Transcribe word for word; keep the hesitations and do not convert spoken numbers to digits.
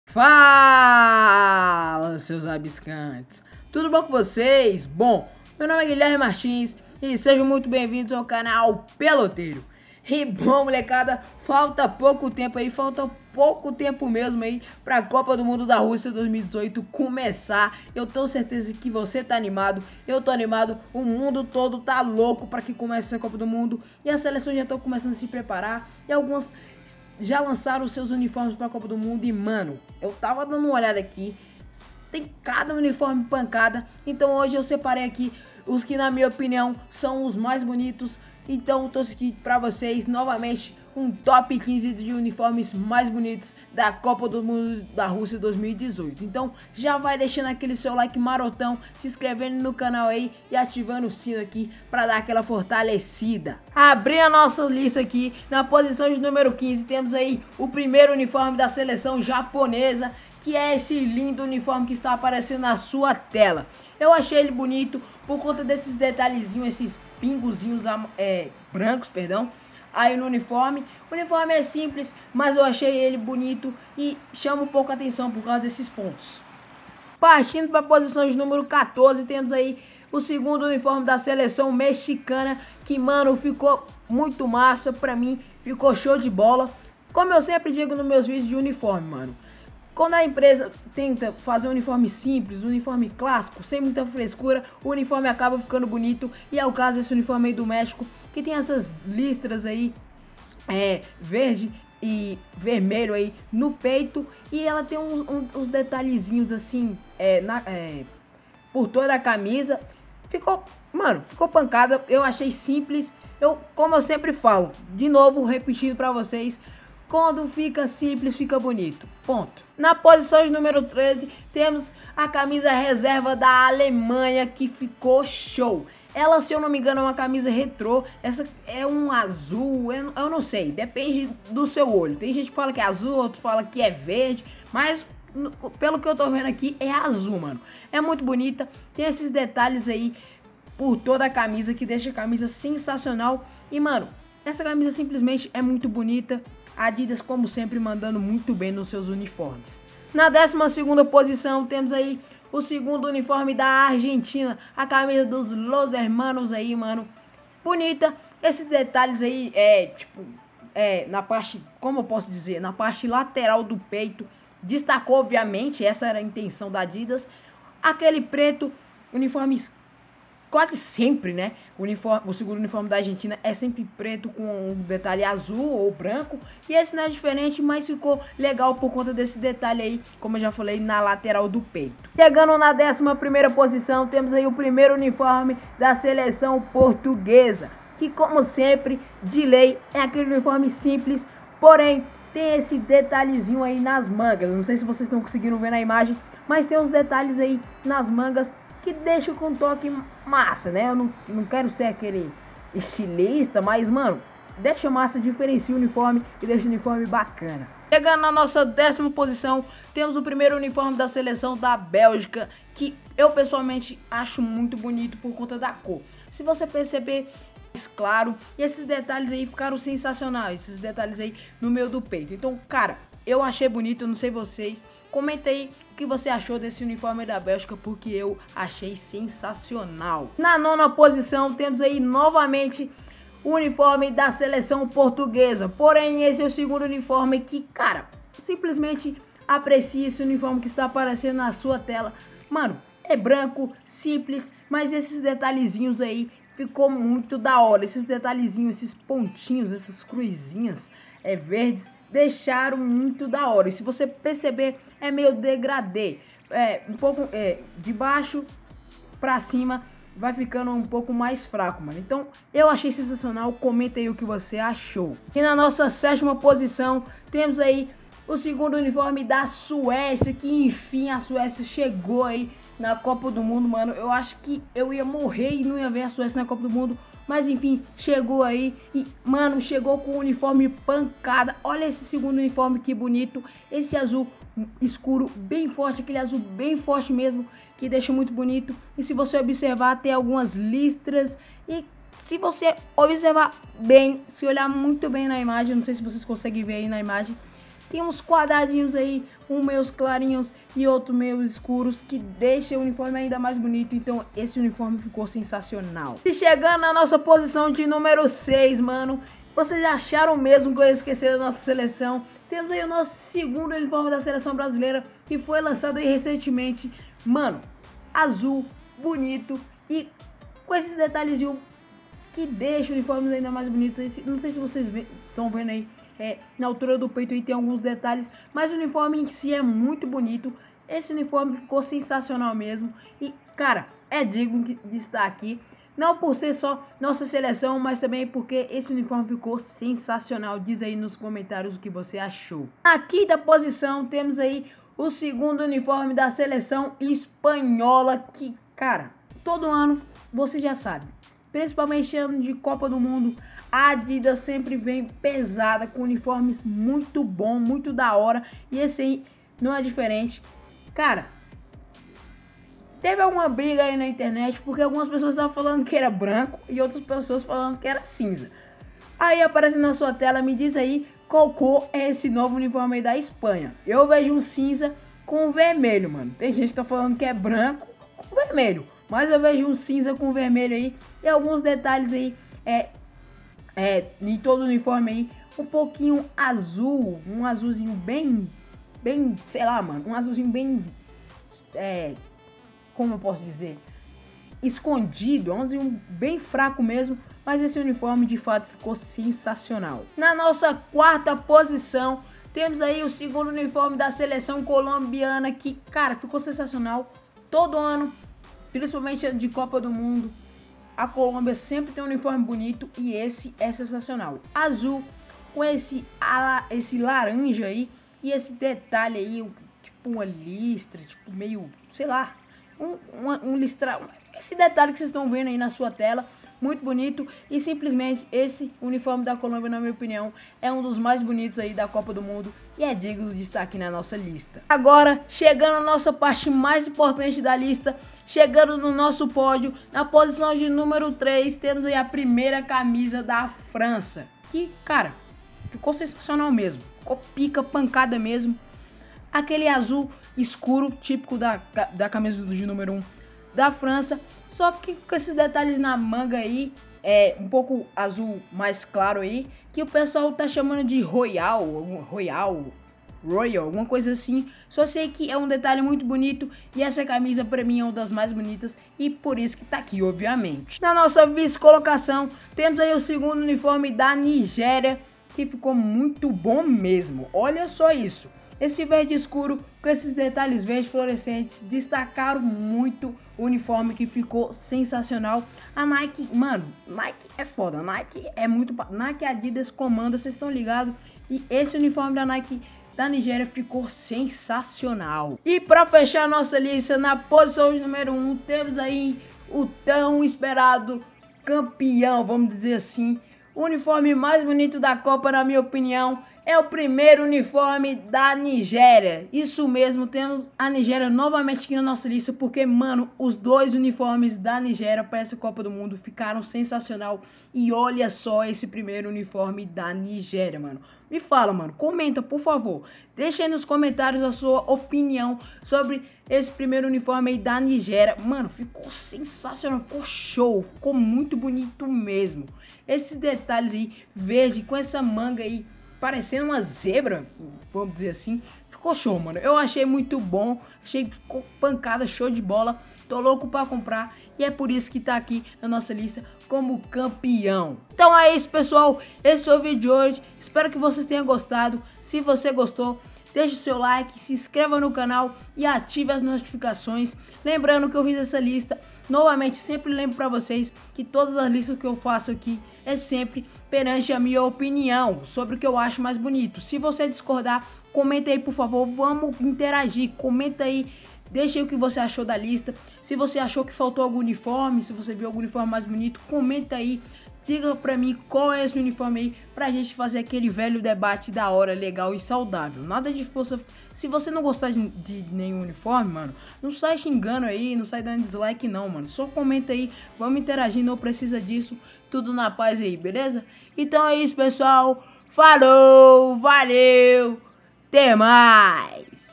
Fala, seus abiscantes! Tudo bom com vocês? Bom, meu nome é Guilherme Martins e sejam muito bem-vindos ao canal Peloteiro. E bom, molecada, falta pouco tempo aí, falta pouco tempo mesmo aí para a Copa do Mundo da Rússia dois mil e dezoito começar. Eu tenho certeza que você tá animado, eu tô animado, o mundo todo tá louco para que comece essa Copa do Mundo e as seleções já estão começando a se preparar e algumas já lançaram os seus uniformes para a Copa do Mundo e, mano, eu tava dando uma olhada aqui, tem cada uniforme pancada, então hoje eu separei aqui os que, na minha opinião, são os mais bonitos. Então eu trouxe aqui pra vocês, novamente, um top quinze de uniformes mais bonitos da Copa do Mundo da Rússia dois mil e dezoito. Então já vai deixando aquele seu like marotão, se inscrevendo no canal aí e ativando o sino aqui pra dar aquela fortalecida. Abrindo a nossa lista aqui, na posição de número quinze, temos aí o primeiro uniforme da seleção japonesa, que é esse lindo uniforme que está aparecendo na sua tela. Eu achei ele bonito por conta desses detalhezinhos, esses pingozinhos é, brancos, perdão, aí no uniforme. O uniforme é simples, mas eu achei ele bonito e chama um pouco a atenção por causa desses pontos. Partindo para a posição de número quatorze, temos aí o segundo uniforme da seleção mexicana, que, mano, ficou muito massa pra mim, ficou show de bola. Como eu sempre digo nos meus vídeos de uniforme, mano, quando a empresa tenta fazer um uniforme simples, um uniforme clássico, sem muita frescura, o uniforme acaba ficando bonito. E é o caso desse uniforme aí do México, que tem essas listras aí, é, verde e vermelho aí no peito. E ela tem uns, uns, uns detalhezinhos assim, é, na, é, por toda a camisa. Ficou, mano, ficou pancada, eu achei simples. Eu, como eu sempre falo, de novo, repetindo pra vocês, quando fica simples, fica bonito. Ponto. Na posição de número treze, temos a camisa reserva da Alemanha, que ficou show. Ela, se eu não me engano, é uma camisa retrô. Essa é um azul, eu, eu não sei, depende do seu olho. Tem gente que fala que é azul, outro fala que é verde, mas pelo que eu tô vendo aqui, é azul, mano. É muito bonita, tem esses detalhes aí por toda a camisa, que deixa a camisa sensacional. E, mano, essa camisa simplesmente é muito bonita. A Adidas, como sempre, mandando muito bem nos seus uniformes. Na décima segunda posição, temos aí o segundo uniforme da Argentina, a camisa dos Los Hermanos aí, mano. Bonita. Esses detalhes aí, é, tipo, é, na parte, como eu posso dizer, na parte lateral do peito, destacou, obviamente, essa era a intenção da Adidas. Aquele preto, uniformes quase sempre, né? O, uniforme, o segundo uniforme da Argentina é sempre preto com um detalhe azul ou branco. E esse não é diferente, mas ficou legal por conta desse detalhe aí, como eu já falei, na lateral do peito. Chegando na décima primeira posição, temos aí o primeiro uniforme da seleção portuguesa, que, como sempre, de lei, é aquele uniforme simples, porém tem esse detalhezinho aí nas mangas. Não sei se vocês estão conseguindo ver na imagem, mas tem uns detalhes aí nas mangas que deixa com um toque massa, né? Eu não, não quero ser aquele estilista, mas, mano, deixa massa, diferencia o uniforme e deixa o uniforme bacana. Chegando na nossa décima posição, temos o primeiro uniforme da seleção da Bélgica, que eu pessoalmente acho muito bonito por conta da cor. Se você perceber, claro, e esses detalhes aí ficaram sensacionais, esses detalhes aí no meio do peito. Então, cara, eu achei bonito, eu não sei vocês. Comenta aí o que você achou desse uniforme da Bélgica, porque eu achei sensacional. Na nona posição, temos aí novamente o uniforme da seleção portuguesa. Porém, esse é o segundo uniforme que, cara, simplesmente aprecie esse uniforme que está aparecendo na sua tela. Mano, é branco, simples, mas esses detalhezinhos aí ficou muito da hora. Esses detalhezinhos, esses pontinhos, essas cruzinhas é, verdes, deixaram muito da hora. E se você perceber, é meio degradê, é um pouco é, de baixo pra cima vai ficando um pouco mais fraco, mano. Então eu achei sensacional. Comenta aí o que você achou. E na nossa sétima posição temos aí o segundo uniforme da Suécia, que enfim a Suécia chegou aí na Copa do Mundo, mano. Eu acho que eu ia morrer e não ia ver a Suécia na Copa do Mundo, mas enfim, chegou aí e, mano, chegou com o uniforme pancada. Olha esse segundo uniforme, que bonito. Esse azul escuro, bem forte, aquele azul bem forte mesmo, que deixa muito bonito. E se você observar, tem algumas listras. E se você observar bem, se olhar muito bem na imagem, não sei se vocês conseguem ver aí na imagem, tem uns quadradinhos aí, um meus clarinhos e outro meus escuros, que deixa o uniforme ainda mais bonito. Então esse uniforme ficou sensacional. E chegando na nossa posição de número seis, mano, vocês acharam mesmo que eu ia esquecer da nossa seleção? Temos aí o nosso segundo uniforme da seleção brasileira, que foi lançado aí recentemente. Mano, azul, bonito e com esses detalhezinhos que deixa o uniforme ainda mais bonito. Não sei se vocês estão vendo aí, é, na altura do peito aí tem alguns detalhes, mas o uniforme em si é muito bonito. Esse uniforme ficou sensacional mesmo e, cara, é digno de estar aqui. Não por ser só nossa seleção, mas também porque esse uniforme ficou sensacional. Diz aí nos comentários o que você achou. Na quinta posição temos aí o segundo uniforme da seleção espanhola, que, cara, todo ano você já sabe, principalmente ano de Copa do Mundo, a Adidas sempre vem pesada com uniformes muito bom, muito da hora, e esse aí não é diferente. Cara, teve alguma briga aí na internet, porque algumas pessoas estavam falando que era branco e outras pessoas falando que era cinza. Aí aparece na sua tela, me diz aí qual cor é esse novo uniforme aí da Espanha. Eu vejo um cinza com vermelho, mano. Tem gente que tá falando que é branco com vermelho, mas eu vejo um cinza com vermelho aí e alguns detalhes aí, é, é, em todo o uniforme aí, um pouquinho azul, um azulzinho bem, bem, sei lá, mano, um azulzinho bem, é... como eu posso dizer, escondido, um azulzinho bem fraco mesmo, mas esse uniforme de fato ficou sensacional. Na nossa quarta posição, temos aí o segundo uniforme da seleção colombiana, que, cara, ficou sensacional. Todo ano, principalmente de Copa do Mundo, a Colômbia sempre tem um uniforme bonito e esse é sensacional. Azul com esse, esse laranja aí e esse detalhe aí, tipo uma listra, tipo meio, sei lá, Um, um, um listra, esse detalhe que vocês estão vendo aí na sua tela, muito bonito. E simplesmente esse uniforme da Colômbia, na minha opinião, é um dos mais bonitos aí da Copa do Mundo e é digno de estar aqui na nossa lista. Agora, chegando à nossa parte mais importante da lista, chegando no nosso pódio, na posição de número três, temos aí a primeira camisa da França, que, cara, ficou sensacional mesmo, ficou pica, pancada mesmo. Aquele azul escuro, típico da, da camisa de número um da França, só que com esses detalhes na manga aí, é um pouco azul mais claro aí, que o pessoal tá chamando de Royal, Royal, Royal, alguma coisa assim. Só sei que é um detalhe muito bonito e essa camisa pra mim é uma das mais bonitas e por isso que tá aqui, obviamente. Na nossa vice-colocação, temos aí o segundo uniforme da Nigéria, que ficou muito bom mesmo, olha só isso. Esse verde escuro com esses detalhes verdes fluorescentes destacaram muito o uniforme, que ficou sensacional. A Nike, mano, Nike é foda, Nike é muito... Nike e Adidas comanda, vocês estão ligados? E esse uniforme da Nike da Nigéria ficou sensacional. E para fechar a nossa lista, na posição de número um, temos aí o tão esperado campeão, vamos dizer assim. O uniforme mais bonito da Copa, na minha opinião, é o primeiro uniforme da Nigéria. Isso mesmo, temos a Nigéria novamente aqui na nossa lista, porque, mano, os dois uniformes da Nigéria para essa Copa do Mundo ficaram sensacional. E olha só esse primeiro uniforme da Nigéria, mano. Me fala, mano, comenta, por favor. Deixa aí nos comentários a sua opinião sobre esse primeiro uniforme aí da Nigéria. Mano, ficou sensacional, ficou show, ficou muito bonito mesmo. Esses detalhes aí, verde, com essa manga aí, parecendo uma zebra, vamos dizer assim, ficou show, mano. Eu achei muito bom, achei que ficou pancada, show de bola. Tô louco pra comprar e é por isso que tá aqui na nossa lista como campeão. Então é isso, pessoal. Esse foi o vídeo de hoje. Espero que vocês tenham gostado. Se você gostou, deixe o seu like, se inscreva no canal e ative as notificações. Lembrando que eu fiz essa lista, novamente, sempre lembro pra vocês que todas as listas que eu faço aqui é sempre perante a minha opinião sobre o que eu acho mais bonito. Se você discordar, comenta aí, por favor, vamos interagir, comenta aí, deixa aí o que você achou da lista. Se você achou que faltou algum uniforme, se você viu algum uniforme mais bonito, comenta aí, diga pra mim qual é esse uniforme aí, pra gente fazer aquele velho debate da hora, legal e saudável. Nada de força. Se você não gostar de, de nenhum uniforme, mano, não sai xingando aí, não sai dando dislike não, mano. Só comenta aí, vamos interagir, não precisa disso. Tudo na paz aí, beleza? Então é isso, pessoal. Falou, valeu! Até mais!